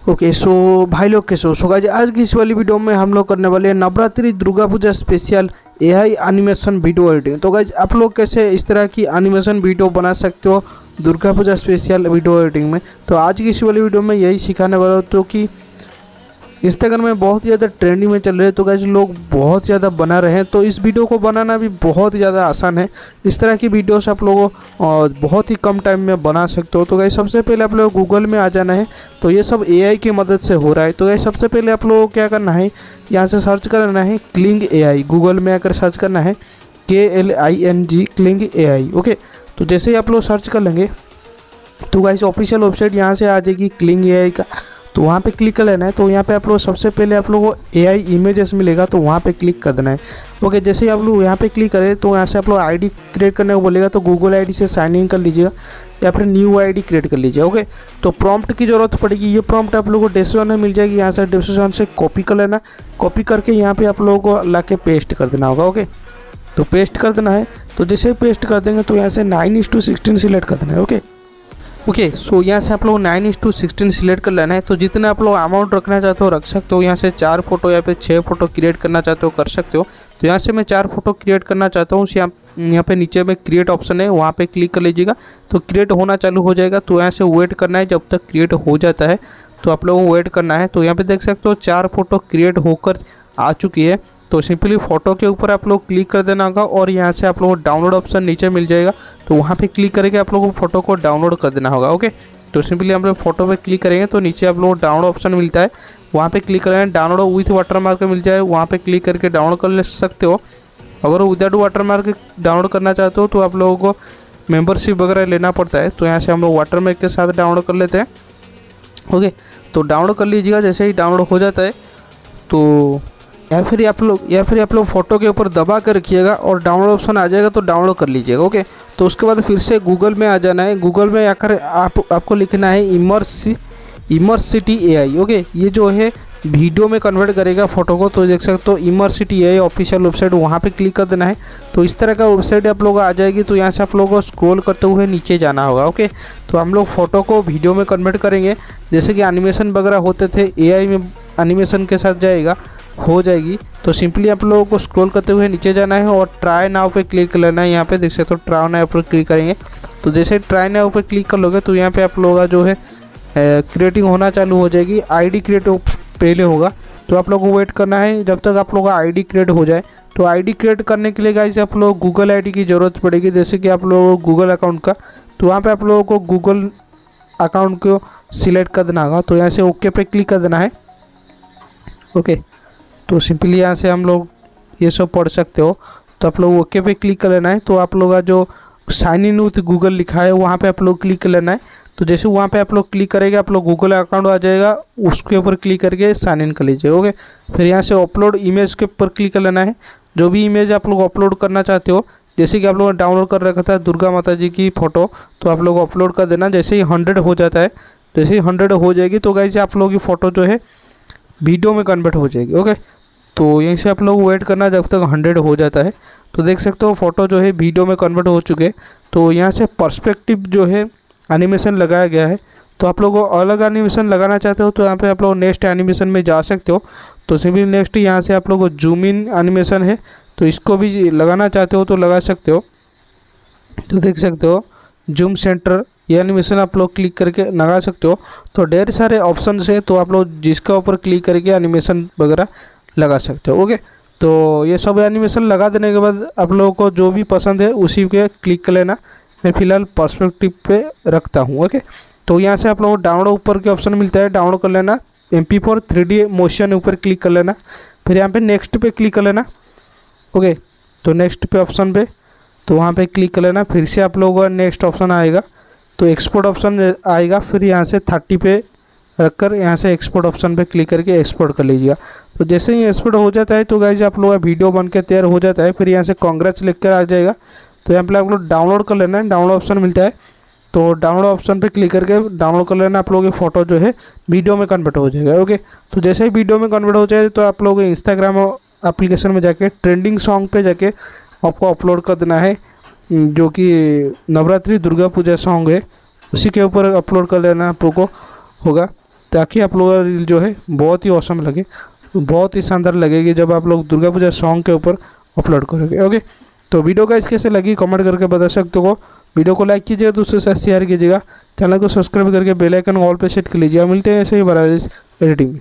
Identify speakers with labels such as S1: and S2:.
S1: Okay so भाई लोग कैसे हो। सो गाइस आज की इस वाली वीडियो में हम लोग करने वाले हैं Navratri Durga Puja special AI animation video editing. तो गाइस आप लोग कैसे इस तरह की एनिमेशन वीडियो बना सकते हो Durga Puja special video editing में। तो आज की इस वाली वीडियो में यही सिखाने वाला हूँ। तो कि इंस्टाग्राम में बहुत ही ज़्यादा ट्रेंडिंग में चल रहे हैं, तो गाइस लोग बहुत ज़्यादा बना रहे हैं। तो इस वीडियो को बनाना भी बहुत ही ज़्यादा आसान है। इस तरह की वीडियोस आप लोगों बहुत ही कम टाइम में बना सकते हो। तो गाइस सबसे पहले आप लोग गूगल में आ जाना है। तो ये सब एआई की मदद से हो रहा है। तो गाइस सबसे पहले आप लोगों को क्या करना है, यहाँ से सर्च करना है क्लिंग एआई। गूगल में आकर सर्च करना है KLING क्लिंग एआई। ओके, तो जैसे ही आप लोग सर्च कर लेंगे तो गाइस ऑफिशियल वेबसाइट यहाँ से आ जाएगी क्लिंग एआई का। तो वहाँ पे क्लिक कर लेना है। तो यहाँ पे आप लोग सबसे पहले आप लोगों को एआई इमेजेस मिलेगा, तो वहाँ पे क्लिक कर देना है। ओके, जैसे ही आप लोग यहाँ पे क्लिक करें तो यहाँ से आप लोग आईडी क्रिएट करने को बोलेगा। तो गूगल आईडी से साइन इन कर लीजिएगा या फिर न्यू आईडी क्रिएट कर लीजिए। ओके, तो प्रॉम्प्ट की ज़रूरत पड़ेगी। ये प्रॉम्प्ट आप लोगों को डिस्क्रिप्शन में मिल जाएगी। यहाँ से डिस्क्रिप्शन से कॉपी कर लेना। कॉपी करके यहाँ पर आप लोगों को ला के पेस्ट कर देना होगा। ओके, तो पेस्ट कर देना है। तो जैसे पेस्ट कर देंगे तो यहाँ से 9:16 सिलेक्ट कर देना है। ओके, सो यहाँ से आप लोग 9:16 सिलेक्ट कर लेना है। तो जितना आप लोग अमाउंट रखना चाहते हो रख सकते हो। यहाँ से 4 फोटो या फिर 6 फोटो क्रिएट करना चाहते हो कर सकते हो। तो यहाँ से मैं 4 फोटो क्रिएट करना चाहता हूँ। यहाँ पे नीचे में क्रिएट ऑप्शन है, वहाँ पे क्लिक कर लीजिएगा। तो क्रिएट होना चालू हो जाएगा। तो यहाँ से वेट करना है जब तक क्रिएट हो जाता है। तो आप लोगों को वेट करना है। तो यहाँ पे देख सकते हो 4 फोटो क्रिएट होकर आ चुकी है। तो सिंपली फ़ोटो के ऊपर आप लोग क्लिक कर देना होगा और यहाँ से आप लोगों को डाउनलोड ऑप्शन नीचे मिल जाएगा। तो वहाँ पे क्लिक करके आप लोगों को फ़ोटो को डाउनलोड कर देना होगा। ओके, तो सिंपली हम लोग फोटो पे क्लिक करेंगे तो नीचे आप लोगों को डाउनलोड ऑप्शन मिलता है, वहाँ पे क्लिक करेंगे। डाउनलोड विथ वाटरमार्क मिल जाए, वहाँ पे क्लिक करके डाउनलोड कर ले सकते हो। अगर विदाउट वाटरमार्क डाउनलोड करना चाहते हो तो आप लोगों को मेम्बरशिप वगैरह लेना पड़ता है। तो यहाँ से हम लोग वाटरमार्क के साथ डाउनलोड कर लेते हैं। ओके, तो डाउनलोड कर लीजिएगा। जैसे ही डाउनलोड हो जाता है तो या फिर आप लोग फ़ोटो के ऊपर दबा कर रखिएगा और डाउनलोड ऑप्शन आ जाएगा तो डाउनलोड कर लीजिएगा। ओके, तो उसके बाद फिर से गूगल में आ जाना है। गूगल में आकर आपको लिखना है इमर्सिटी एआई। ओके, ये जो है वीडियो में कन्वर्ट करेगा फ़ोटो को। तो देख सकते हो इमर्सिटी एआई ऑफिशियल वेबसाइट, वहाँ पे क्लिक कर देना है। तो इस तरह का वेबसाइट आप लोग आ जाएगी। तो यहाँ से आप लोगों को स्क्रॉल करते हुए नीचे जाना होगा। ओके, तो हम लोग फ़ोटो को वीडियो में कन्वर्ट करेंगे। जैसे कि एनिमेशन वगैरह होते थे, एआई में एनिमेशन के साथ जाएगा हो जाएगी। तो सिंपली आप लोगों को स्क्रॉल करते हुए नीचे जाना है और ट्राई नाउ पे क्लिक कर लेना है। यहाँ पे देख सकते हो ट्राई नाउ पर क्लिक करेंगे। तो जैसे ट्राई नाउ पे क्लिक कर लोगे तो यहाँ पे आप लोगों का जो है क्रिएटिंग होना चालू हो जाएगी। आईडी क्रिएट पहले होगा, तो आप लोगों को वेट करना है जब तक आप लोगों का आईडी क्रिएट हो जाए। तो आईडी क्रिएट करने के लिए गाइस आप लोग गूगल आईडी की ज़रूरत पड़ेगी। जैसे कि आप लोगों को गूगल अकाउंट का, तो वहाँ पर आप लोगों को गूगल अकाउंट को सिलेक्ट कर देना होगा। तो यहाँ से ओके पे क्लिक कर देना है। ओके, तो सिंपली यहाँ से हम लोग ये सब पढ़ सकते हो। तो आप लोग ओके पे क्लिक कर लेना है। तो आप लोग का जो साइन इन विथ गूगल लिखा है वहाँ पे आप लोग क्लिक कर लेना है। तो जैसे वहाँ पे आप लोग क्लिक करेंगे आप लोग गूगल अकाउंट आ जाएगा, उसके ऊपर क्लिक करके साइन इन कर लीजिए। ओके, फिर यहाँ से अपलोड इमेज के ऊपर क्लिक कर लेना है। जो भी इमेज आप लोग अपलोड करना चाहते हो, जैसे कि आप लोगों ने डाउनलोड कर रखा था दुर्गा माता जी की फ़ोटो, तो आप लोग अपलोड कर देना। जैसे ही 100 हो जाता है, जैसे ही 100 हो जाएगी तो गाइस आप लोगों की फ़ोटो जो है वीडियो में कन्वर्ट हो जाएगी। ओके, तो यहीं से आप लोग वेट करना जब तक 100 हो जाता है। तो देख सकते हो फ़ोटो जो है वीडियो में कन्वर्ट हो चुके। तो यहाँ से पर्सपेक्टिव जो है एनिमेशन लगाया गया है। तो आप लोग अलग एनिमेशन लगाना चाहते हो तो यहाँ पे आप लोग नेक्स्ट एनिमेशन में जा सकते हो। तो सिंपली नेक्स्ट यहाँ से आप लोग जूम इन एनिमेशन है, तो इसको भी लगाना चाहते हो तो लगा सकते हो। तो देख सकते हो जूम सेंटर, ये एनिमेशन आप लोग क्लिक करके लगा सकते हो। तो ढेर सारे ऑप्शन है, तो आप लोग जिसका ऊपर क्लिक करके एनिमेशन वगैरह लगा सकते हो। ओके, तो ये सब एनिमेशन लगा देने के बाद आप लोगों को जो भी पसंद है उसी पे क्लिक कर लेना। मैं फ़िलहाल पर्सपेक्टिव पे रखता हूँ। ओके, तो यहाँ से आप लोगों को डाउनलोड ऊपर के ऑप्शन मिलता है, डाउनलोड कर लेना। MP4 3D मोशन ऊपर क्लिक कर लेना। फिर यहाँ पे नेक्स्ट पे क्लिक कर लेना। ओके, तो नेक्स्ट पे ऑप्शन पे, तो वहाँ पे क्लिक कर लेना। फिर से आप लोगों का नेक्स्ट ऑप्शन आएगा, तो एक्सपोर्ट ऑप्शन आएगा। फिर यहाँ से 30 पे रखकर यहाँ से एक्सपोर्ट ऑप्शन पे क्लिक करके एक्सपोर्ट कर लीजिएगा। तो जैसे ही एक्सपोर्ट हो जाता है तो गाइस आप लोगों का वीडियो बन के तैयार हो जाता है। फिर यहाँ से कांग्रेट्स लिख कर आ जाएगा। तो यहाँ पे आप लोग डाउनलोड कर लेना है, डाउनलोड ऑप्शन मिलता है। तो डाउनलोड ऑप्शन पे क्लिक करके डाउनलोड कर लेना। आप लोगों की फ़ोटो जो है वीडियो में कन्वर्ट हो जाएगा। ओके, तो जैसे ही वीडियो में कन्वर्ट हो जाए तो आप लोग इंस्टाग्राम एप्लीकेशन में जाके ट्रेंडिंग सॉन्ग पे जाके आपको अपलोड कर देना है, जो कि नवरात्रि दुर्गा पूजा सॉन्ग है, उसी के ऊपर अपलोड कर लेना आप लोगों को होगा। ताकि आप लोगों का रील जो है बहुत ही औसम लगे, बहुत ही शानदार लगेगी जब आप लोग दुर्गा पूजा सॉन्ग के ऊपर अपलोड करोगे। ओके, तो वीडियो गाइस कैसे लगी कमेंट करके बता सकते हो। वीडियो को लाइक कीजिएगा, दूसरे के साथ शेयर कीजिएगा, चैनल को सब्सक्राइब करके बेल आइकन ऑल पे सेट कर लीजिए। मिलते हैं ऐसे ही बराबर एडिटिंग।